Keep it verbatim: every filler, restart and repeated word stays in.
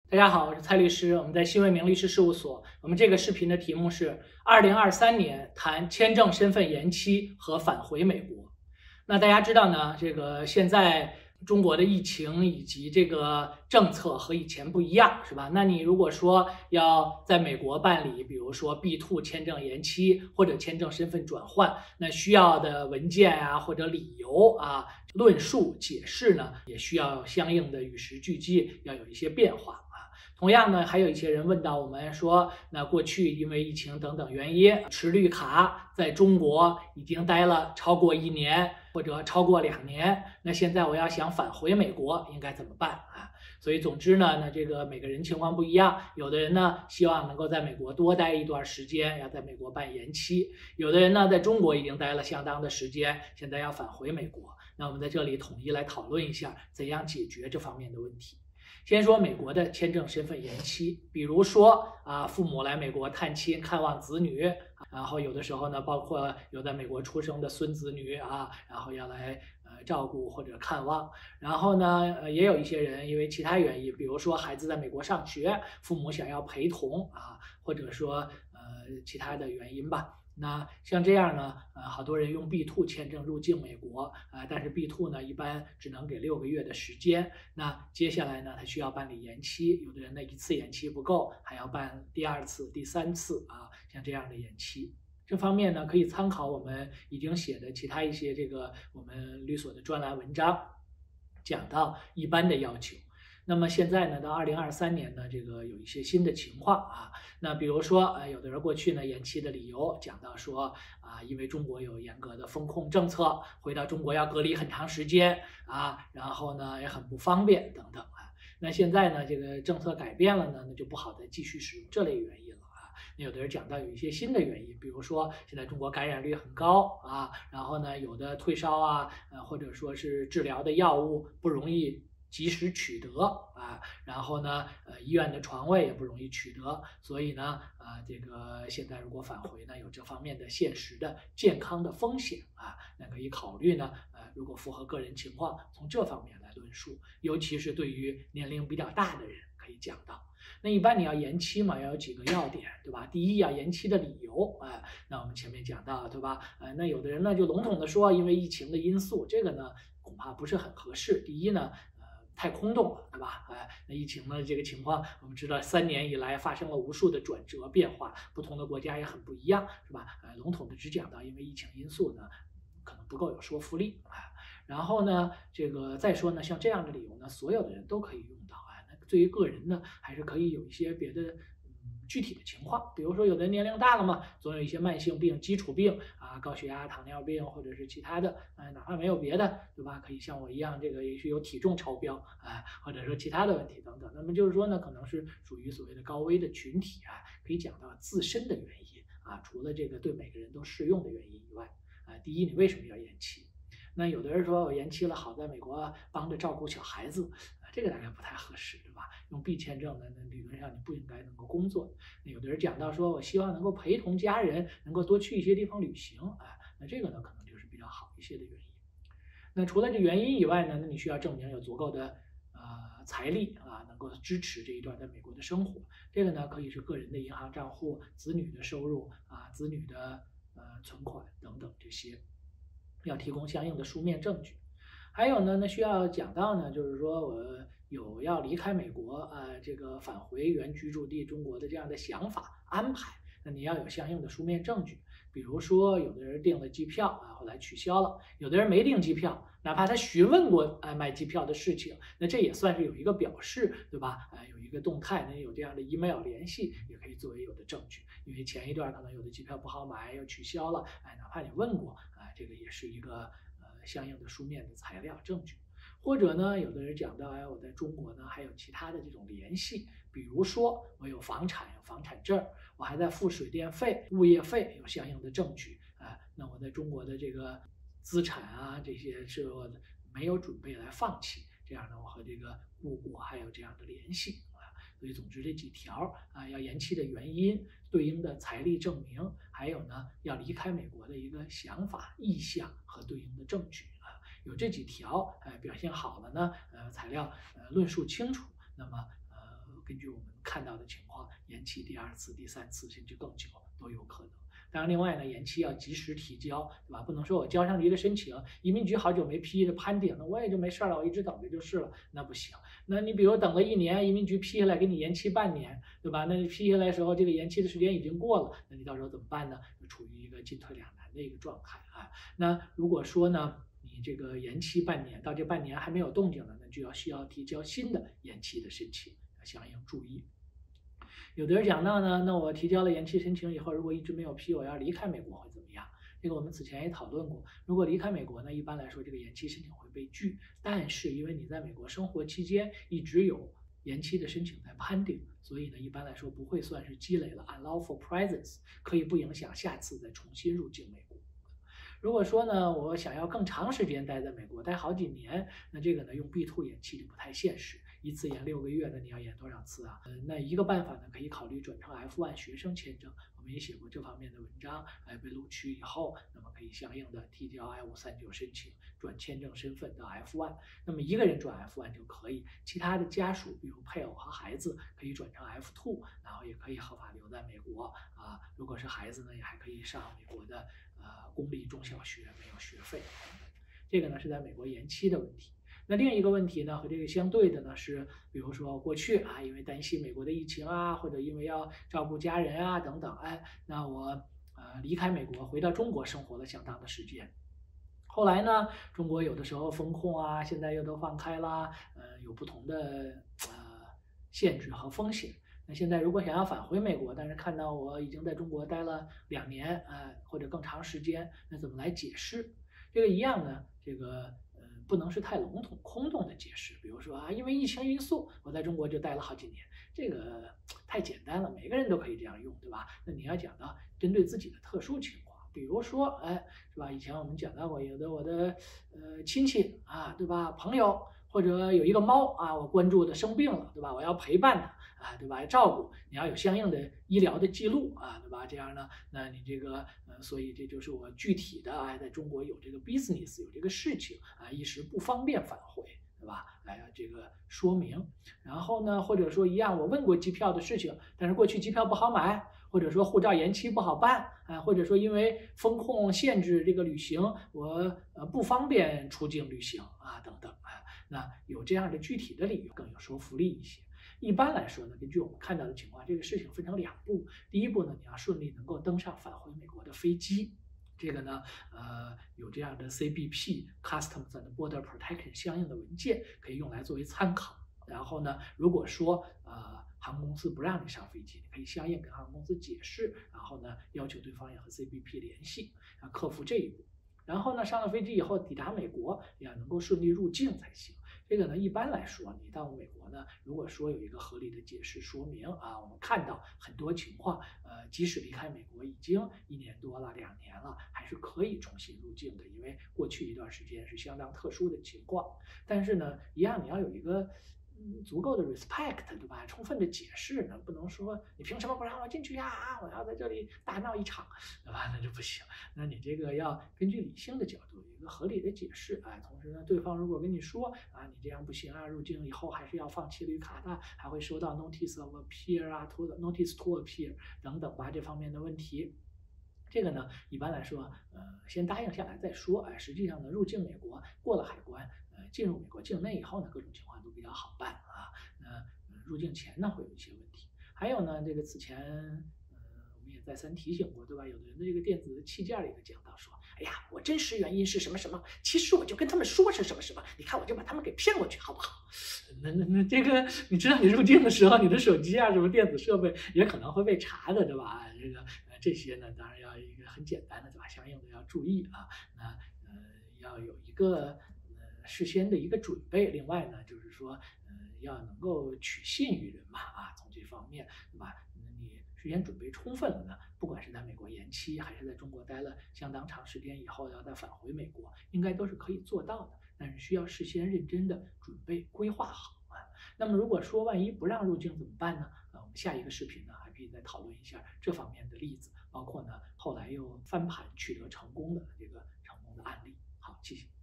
大家好，我是蔡律师，我们在新为民律师事务所。我们这个视频的题目是二零二三年谈签证身份延期和返回美国。那大家知道呢，这个现在中国的疫情以及这个政策和以前不一样，是吧？那你如果说要在美国办理，比如说 B 二 签证延期或者签证身份转换，那需要的文件啊或者理由啊、论述解释呢，也需要相应的与时俱进，要有一些变化。同样呢，还有一些人问到我们说，那过去因为疫情等等原因，持绿卡在中国已经待了超过一年或者超过两年，那现在我要想返回美国，应该怎么办啊？所以总之呢，那这个每个人情况不一样，有的人呢希望能够在美国多待一段时间，要在美国办延期；有的人呢在中国已经待了相当的时间，现在要返回美国。那我们在这里统一来讨论一下，怎样解决这方面的问题。先说美国的签证身份延期，比如说啊，父母来美国探亲看望子女，然后有的时候呢，包括有在美国出生的孙子女啊，然后要来呃照顾或者看望。然后呢，呃，也有一些人因为其他原因，比如说孩子在美国上学，父母想要陪同啊，或者说呃其他的原因吧。那像这样呢，呃，好多人用 B 二 签证入境美国，啊、呃，但是 B 二 呢一般只能给六个月的时间。那接下来呢，他需要办理延期，有的人呢一次延期不够，还要办第二次、第三次啊，像这样的延期。这方面呢，可以参考我们已经写的其他一些这个我们律所的专栏文章，讲到一般的要求。那么现在呢，到二零二三年呢，这个有一些新的情况啊。那比如说，呃，有的人过去呢延期的理由讲到说啊，因为中国有严格的风控政策，回到中国要隔离很长时间啊，然后呢也很不方便等等啊。那现在呢，这个政策改变了呢，那就不好再继续使用这类原因了啊。那有的人讲到有一些新的原因，比如说现在中国感染率很高啊，然后呢有的退烧啊，呃或者说是治疗的药物不容易及时取得啊，然后呢，呃，医院的床位也不容易取得，所以呢，呃，这个现在如果返回呢，有这方面的现实的健康的风险啊，那可以考虑呢，呃，如果符合个人情况，从这方面来论述，尤其是对于年龄比较大的人可以讲到。那一般你要延期嘛，要有几个要点，对吧？第一，要延期的理由，哎、呃，那我们前面讲到，对吧？呃，那有的人呢就笼统的说，因为疫情的因素，这个呢恐怕不是很合适。第一呢，太空洞了，对吧？哎，那疫情的这个情况，我们知道三年以来发生了无数的转折变化，不同的国家也很不一样，是吧？呃，笼统的只讲到因为疫情因素呢，可能不够有说服力啊。然后呢，这个再说呢，像这样的理由呢，所有的人都可以用到啊。那对于个人呢，还是可以有一些别的。具体的情况，比如说有的年龄大了嘛，总有一些慢性病、基础病啊，高血压、糖尿病或者是其他的，啊，哪怕没有别的，对吧？可以像我一样，这个也许有体重超标啊，或者说其他的问题等等。那么就是说呢，可能是属于所谓的高危的群体啊，可以讲到自身的原因啊，除了这个对每个人都适用的原因以外啊，第一，你为什么要延期？那有的人说我延期了，好在美国帮着照顾小孩子。这个大概不太合适，对吧？用 B 签证呢，那理论上你不应该能够工作。那有的人讲到说，我希望能够陪同家人，能够多去一些地方旅行啊，那这个呢可能就是比较好一些的原因。那除了这原因以外呢，那你需要证明有足够的呃财力啊，能够支持这一段在美国的生活。这个呢可以是个人的银行账户、子女的收入啊、子女的呃存款等等这些，要提供相应的书面证据。还有呢，那需要讲到呢，就是说我有要离开美国，呃，这个返回原居住地中国的这样的想法安排，那你要有相应的书面证据。比如说，有的人订了机票啊，后来取消了；有的人没订机票，哪怕他询问过呃买机票的事情，那这也算是有一个表示，对吧？呃，有一个动态，那有这样的 email 联系，也可以作为有的证据。因为前一段可能有的机票不好买，又取消了，哎，哪怕你问过，啊、呃，这个也是一个。相应的书面的材料证据，或者呢，有的人讲到，哎，我在中国呢还有其他的这种联系，比如说我有房产，有房产证，我还在付水电费、物业费，有相应的证据啊、呃。那我在中国的这个资产啊，这些是我没有准备来放弃，这样呢，我和这个故国还有这样的联系啊。所以，总之这几条啊，要延期的原因、对应的财力证明，还有呢，要离开美国的一个想法、意向和对应的证据啊，有这几条，呃，表现好了呢，呃，材料呃论述清楚，那么呃， 根据我们看到的情况，延期第二次、第三次甚至更久都有可能。当然，另外呢，延期要及时提交，对吧？不能说我交上去一个申请，移民局好久没批，这攀顶了，我也就没事了，我一直等着就是了，那不行。那你比如等了一年，移民局批下来给你延期半年，对吧？那你批下来的时候，这个延期的时间已经过了，那你到时候怎么办呢？就处于一个进退两难的一个状态啊。那如果说呢，你这个延期半年，到这半年还没有动静呢，那就要需要提交新的延期的申请，要相应注意。有的人讲到呢，那我提交了延期申请以后，如果一直没有批，我要离开美国会怎么样？这个我们此前也讨论过。如果离开美国呢，一般来说这个延期申请会被拒，但是因为你在美国生活期间一直有延期的申请在判定，所以呢，一般来说不会算是积累了 unlawful presence， 可以不影响下次再重新入境美国。如果说呢，我想要更长时间待在美国，待好几年，那这个呢用 B 二 延期就不太现实。一次延六个月，那你要延多少次啊？呃，那一个办法呢，可以考虑转成 F 一 学生签证。我们也写过这方面的文章，哎，被录取以后，那么可以相应的提交 I 五三九申请，转签证身份到 F 一。那么一个人转 F 一就可以，其他的家属，比如配偶和孩子，可以转成 F 二，然后也可以合法留在美国啊。如果是孩子呢，也还可以上美国的呃公立中小学，没有学费。这个呢是在美国延期的问题。那另一个问题呢，和这个相对的呢是，比如说过去啊，因为担心美国的疫情啊，或者因为要照顾家人啊等等，哎，那我呃离开美国回到中国生活了相当的时间。后来呢，中国有的时候风控啊，现在又都放开啦，呃，有不同的呃限制和风险。那现在如果想要返回美国，但是看到我已经在中国待了两年啊、呃，或者更长时间，那怎么来解释？这个一样呢，这个。不能是太笼统、空洞的解释，比如说啊，因为疫情因素，我在中国就待了好几年，这个太简单了，每个人都可以这样用，对吧？那你要讲到针对自己的特殊情况，比如说，哎，是吧？以前我们讲到过，有的我的呃亲戚啊，对吧？朋友或者有一个猫啊，我关注的生病了，对吧？我要陪伴它。啊，对吧？照顾你要有相应的医疗的记录啊，对吧？这样呢，那你这个呃，所以这就是我具体的啊，在中国有这个 business 有这个事情啊，一时不方便返回，对吧？哎，这个说明。然后呢，或者说一样，我问过机票的事情，但是过去机票不好买，或者说护照延期不好办啊，或者说因为风控限制这个旅行，我呃不方便出境旅行啊，等等啊，那有这样的具体的理由更有说服力一些。一般来说呢，根据我们看到的情况，这个事情分成两步。第一步呢，你要顺利能够登上返回美国的飞机，这个呢，呃，有这样的 C B P（Customs and Border Protection） 相应的文件可以用来作为参考。然后呢，如果说呃航空公司不让你上飞机，你可以相应跟航空公司解释，然后呢，要求对方也和 C B P 联系，啊，克服这一步。然后呢，上了飞机以后抵达美国，也要能够顺利入境才行。这个呢，一般来说，你到美国呢，如果说有一个合理的解释说明啊，我们看到很多情况，呃，即使离开美国已经一年多了、两年了，还是可以重新入境的，因为过去一段时间是相当特殊的情况。但是呢，一样你要有一个嗯足够的 respect， 对吧？充分的解释呢，不能说你凭什么不让我进去呀？啊，我要在这里大闹一场，对吧？那就不行。那你这个要根据理性的角度有一个合理的解释啊。同时呢，对方如果跟你说啊，你这样不行啊，入境以后还是要放弃绿卡的，还会收到 notice of appear 啊 ，to notice to appear 等等吧，这方面的问题。这个呢，一般来说，呃，先答应下来再说。哎，实际上呢，入境美国过了海关，呃，进入美国境内以后呢，各种情况都比较好办啊。那、呃、入境前呢，会有一些问题。还有呢，这个此前，呃，我们也再三提醒过，对吧？有的人的这个电子器件里头讲到说，哎呀，我真实原因是什么什么，其实我就跟他们说是什么什么，你看我就把他们给骗过去，好不好？那那那这个，你知道你入境的时候，你的手机啊，什么电子设备也可能会被查的，对吧？这个。这些呢，当然要一个很简单的，对吧？相应的要注意啊，那呃要有一个呃事先的一个准备。另外呢，就是说，呃要能够取信于人嘛，啊，从这方面，对吧？你事先准备充分了呢，不管是在美国延期，还是在中国待了相当长时间以后要再返回美国，应该都是可以做到的。但是需要事先认真的准备规划好啊。那么如果说万一不让入境怎么办呢？啊，我们下一个视频呢还可以再讨论一下这方面的例子，包括呢后来又翻盘取得成功的这个成功的案例。好，谢谢。